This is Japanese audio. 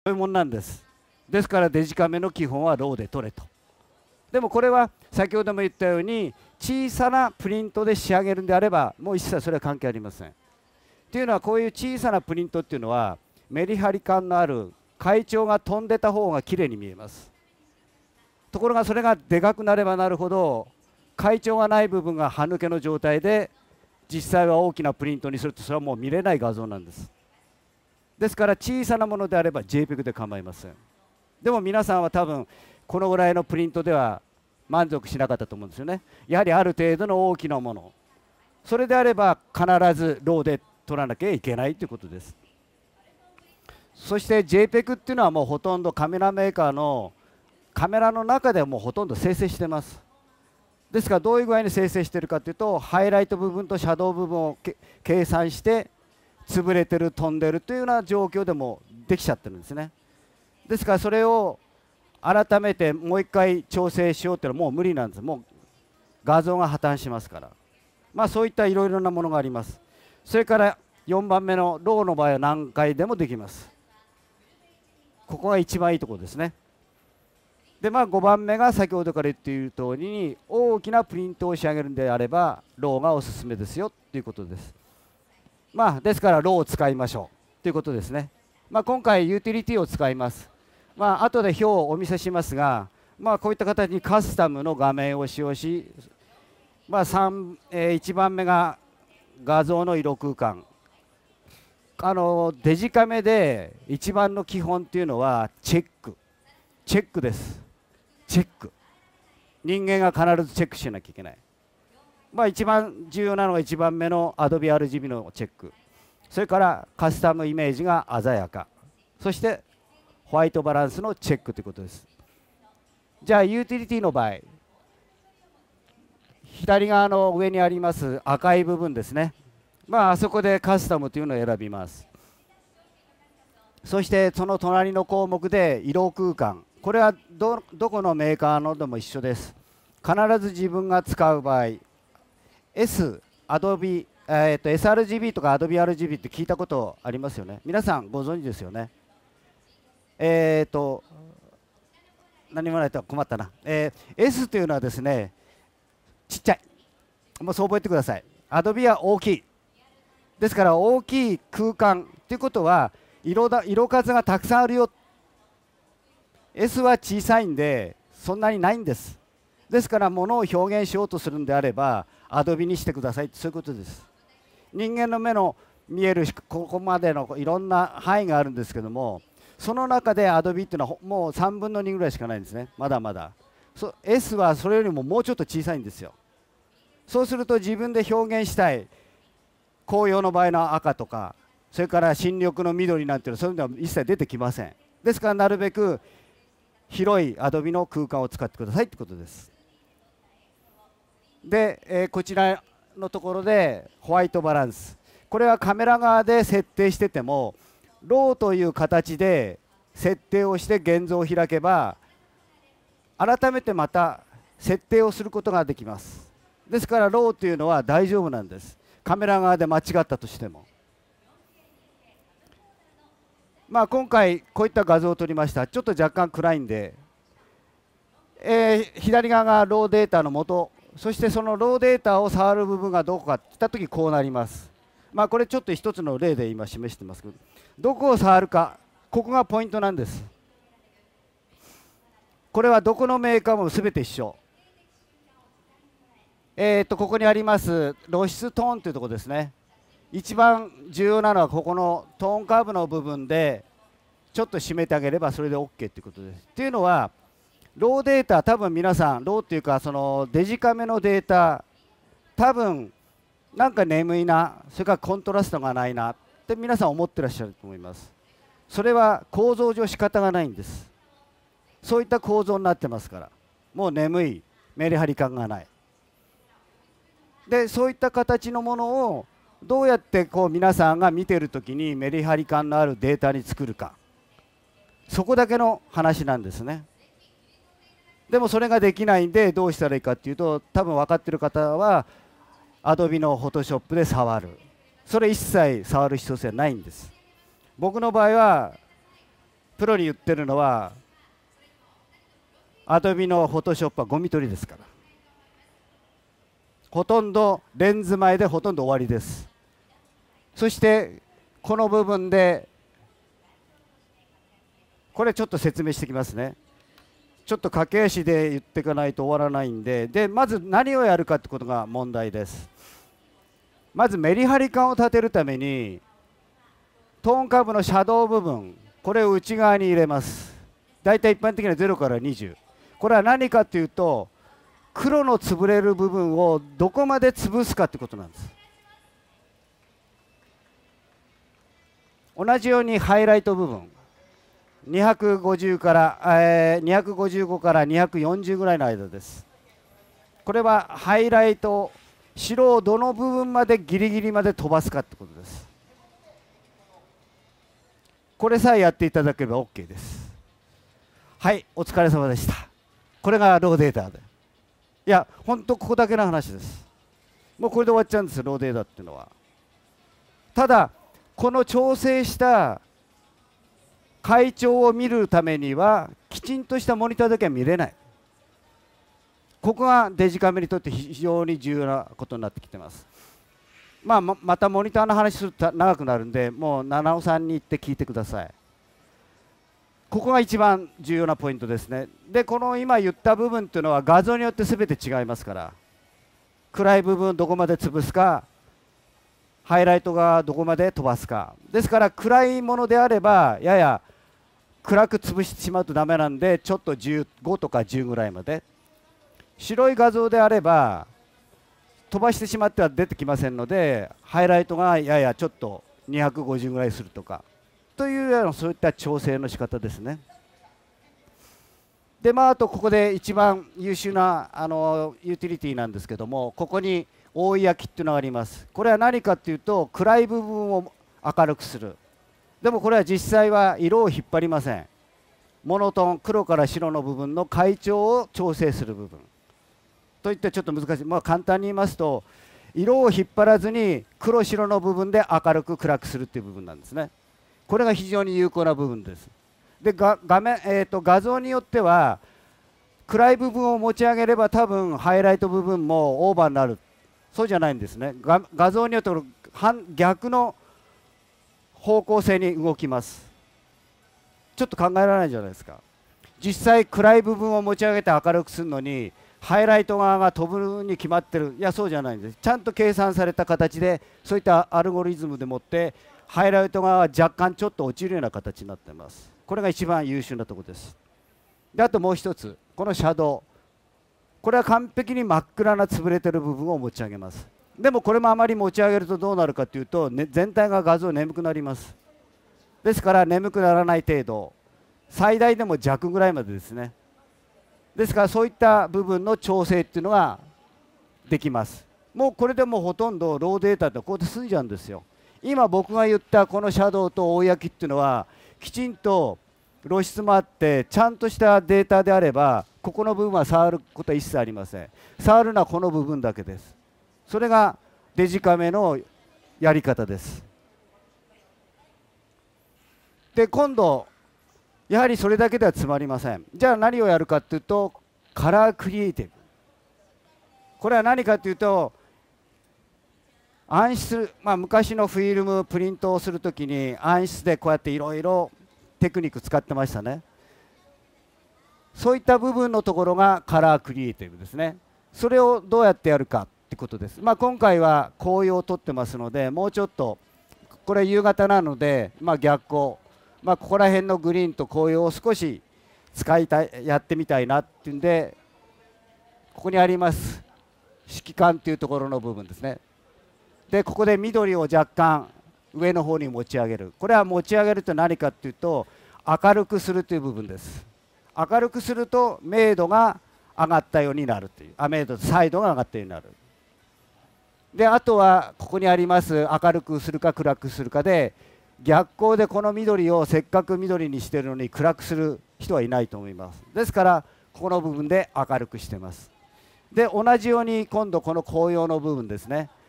そういうものなんです。ですからデジカメの基本はローで撮れと。でもこれは先ほども言ったように小さなプリントで仕上げるんであればもう一切それは関係ありません。というのはこういう小さなプリントっていうのはメリハリ感のある回調が飛んでた方がきれいに見えます。ところがそれがでかくなればなるほど回調がない部分が歯抜けの状態で実際は大きなプリントにするとそれはもう見れない画像なんです。ですから小さなものであれば JPEG で構いません。でも皆さんは多分このぐらいのプリントでは満足しなかったと思うんですよね。やはりある程度の大きなもの、それであれば必ずローで撮らなきゃいけないということです。そして JPEG っていうのはもうほとんどカメラメーカーのカメラの中ではもうほとんど生成してます。ですからどういう具合に生成しているかというとハイライト部分とシャドウ部分を計算して潰れてる飛んでるというような状況でもできちゃってるんですね。ですからそれを改めてもう一回調整しようっていうのはもう無理なんです。もう画像が破綻しますから、そういったいろいろなものがあります。それから4番目のローの場合は何回でもできます。ここが一番いいところですね。で5番目が先ほどから言っている通りに大きなプリントを仕上げるのであればローがおすすめですよということです。ですからローを使いましょうということですね。今回ユーティリティを使います。後で表をお見せしますが、こういった形にカスタムの画面を使用し、1番目が画像の色空間。デジカメで一番の基本っていうのはチェックです。チェック。人間が必ずチェックしなきゃいけない。一番重要なのが1番目の Adobe RGB のチェック。それからカスタムイメージが鮮やか。そしてホワイトバランスのチェックということです。じゃあユーティリティの場合、左側の上にあります赤い部分ですね。あそこでカスタムというのを選びます。そしてその隣の項目で色空間、これはどこのメーカーのでも一緒です。必ず自分が使う場合 sRGB とか Adobe RGB って聞いたことありますよね。皆さんご存知ですよね。何もないと困ったな。S というのはですね、ちっちゃい。もうそう覚えてください。Adobe は大きい。ですから大きい空間ということは色数がたくさんあるよ。S は小さいんでそんなにないんです。ですから物を表現しようとするんであれば Adobe にしてください。そういうことです。人間の目の見えるここまでのいろんな範囲があるんですけども、その中で Adobe っていうのはもう3分の2ぐらいしかないんですね。まだまだ。S はそれよりももうちょっと小さいんですよ。そうすると自分で表現したい紅葉の場合の赤とか、それから新緑の緑なんていうのはそういうのは一切出てきません。ですからなるべく広い Adobe の空間を使ってくださいということです。で、こちらのところでホワイトバランス、これはカメラ側で設定しててもローという形で設定をして現像を開けば改めてまた設定をすることができます。ですからローというのは大丈夫なんです。カメラ側で間違ったとしても。今回こういった画像を撮りました。ちょっと若干暗いんで、左側がローデータの元、そしてそのローデータを触る部分がどこかといったときこうなります。これちょっと一つの例で今示してますけど、どこを触るか、ここがポイントなんです。これはどこのメーカーも全て一緒。ここにあります露出トーンというところですね。一番重要なのはここのトーンカーブの部分でちょっと締めてあげればそれで OK ということです。というのはローデータ、多分皆さんローっていうかそのデジカメのデータ、多分なんか眠いな、それからコントラストがないなって皆さん思ってらっしゃると思います。それは構造上仕方がないんです。そういった構造になってますから、もう眠い、メリハリ感がない。でそういった形のものをどうやって皆さんが見ているときにメリハリ感のあるデータに作るか、そこだけの話なんですね。でもそれができないんでどうしたらいいかっていうと、多分分かっている方は Adobe の Photoshop で触る、それ一切触る必要性はないんです。僕の場合はプロに言ってるのはアドビのフォトショップはゴミ取りですから、ほとんどレンズ前でほとんど終わりです。そしてこの部分でこれちょっと説明してきますね。ちょっと駆け足で言っていかないと終わらないんで、まず何をやるかってことが問題です。まずメリハリ感を立てるためにトーンカーブのシャドウ部分、これを内側に入れます。だいたい一般的には0から20。これは何かというと、黒の潰れる部分をどこまで潰すかということなんです。同じようにハイライト部分250から、255から240ぐらいの間です。これはハイライト、白をどの部分までギリギリまで飛ばすかということです。これさえやっていただければ OK です。はい、お疲れ様でした。これがローデータで。いや、本当ここだけの話です。もうこれで終わっちゃうんですよ、ローデータっていうのは。ただ、この調整した会長を見るためには、きちんとしたモニターだけは見れない。ここがデジカメにとって非常に重要なことになってきてます。またモニターの話すると長くなるんで、もう七尾さんに行って聞いてください。ここが一番重要なポイントですね。で、この今言った部分というのは画像によって全て違いますから、暗い部分をどこまで潰すか、ハイライトがどこまで飛ばすか。ですから暗いものであればやや暗く潰してしまうとダメなんで、ちょっと15とか10ぐらいまで。白い画像であれば飛ばしてしまっては出てきませんので、ハイライトがややちょっと250ぐらいするとかというような、そういった調整の仕方ですね。で、あとここで一番優秀なユーティリティなんですけども、ここに覆い焼きっていうのがあります。これは何かっていうと、暗い部分を明るくする。でもこれは実際は色を引っ張りません。モノトーン、黒から白の部分の階調を調整する部分といってちょっと難しい、簡単に言いますと、色を引っ張らずに黒白の部分で明るく暗くするっていう部分なんですね。これが非常に有効な部分です。で、画像によっては暗い部分を持ち上げれば多分ハイライト部分もオーバーになる。そうじゃないんですね。画像によって逆の方向性に動きます。ちょっと考えられないじゃないですか。実際暗い部分を持ち上げて明るくするのにハイライト側が飛ぶに決まってる。いや、そうじゃないんです。ちゃんと計算された形で、そういったアルゴリズムでもってハイライト側は若干ちょっと落ちるような形になっています。これが一番優秀なところです。で、あともう一つ、このシャドウ、これは完璧に真っ暗な潰れてる部分を持ち上げます。でもこれもあまり持ち上げるとどうなるかというと、全体が画像眠くなります。ですから眠くならない程度、最大でも弱ぐらいまでですね。ですからそういった部分の調整っていうのができます。もうこれでもうほとんどローデータってこうやって済んじゃうんですよ。今僕が言ったこのシャドウと覆い焼きっていうのはきちんと露出もあってちゃんとしたデータであれば、ここの部分は触ることは一切ありません。触るのはこの部分だけです。それがデジカメのやり方です。で、今度やはりそれだけでは詰まりません。じゃあ何をやるかというと、カラークリエイティブ。これは何かというと、暗室、昔のフィルムプリントをするときに暗室でこうやっていろいろテクニック使ってましたね。そういった部分のところがカラークリエイティブですね。それをどうやってやるかってことです。今回は紅葉を撮ってますので、もうちょっとこれ夕方なので、逆光、ここら辺のグリーンと紅葉を少しやってみたいなっていうんで、ここにあります指揮官っていうところの部分ですね。で、ここで緑を若干上の方に持ち上げる。これは持ち上げると何かっていうと、明るくするという部分です。明るくすると明度が上がったようになるという、明度と彩度が上がったようになる。で、あとはここにあります明るくするか暗くするかで、逆光でこの緑をせっかく緑にしているのに暗くする人はいないと思います。ですからここの部分で明るくしてます。で、同じように今度この紅葉の部分ですね。